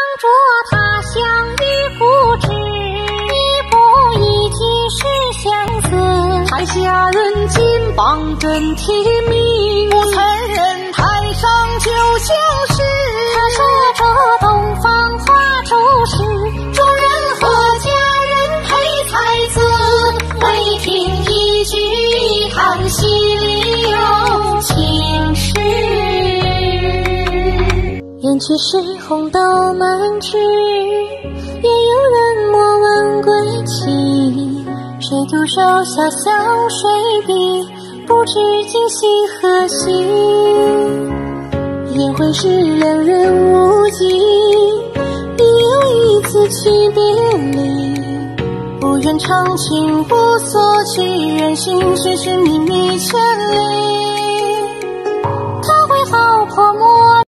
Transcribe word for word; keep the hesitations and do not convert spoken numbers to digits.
着他乡遇故知，一步一句是相思。 台下人金榜真题明，我才人台上就像是。 他说着东方花烛时， 众人和家人陪才子，唯听一句一行心里有情事。 燕去时红豆满枝，也有人莫问归期。谁独守小小水碧，不知今夕何夕。宴会时两人无忌，已有一次曲别离。不愿长情不索取，愿心事寻觅觅千里。